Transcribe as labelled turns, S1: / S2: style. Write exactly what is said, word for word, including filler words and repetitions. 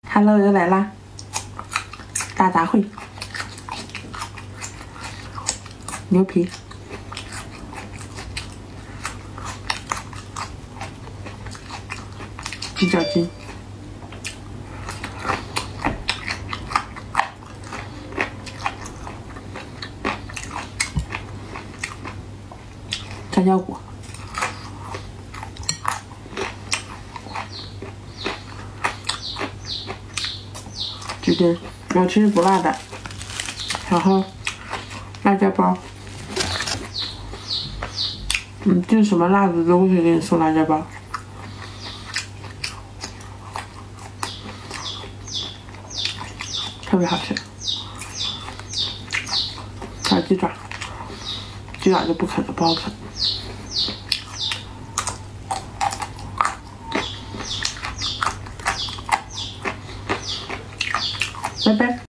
S1: Hello， 又来啦！大杂烩，牛皮，比较筋，炸椒果。 鸡丁，我吃不辣的，然后辣椒包，嗯，订什么辣子都会给你送辣椒包，特别好吃。还有鸡爪，鸡爪就不啃了，不好啃。拜拜。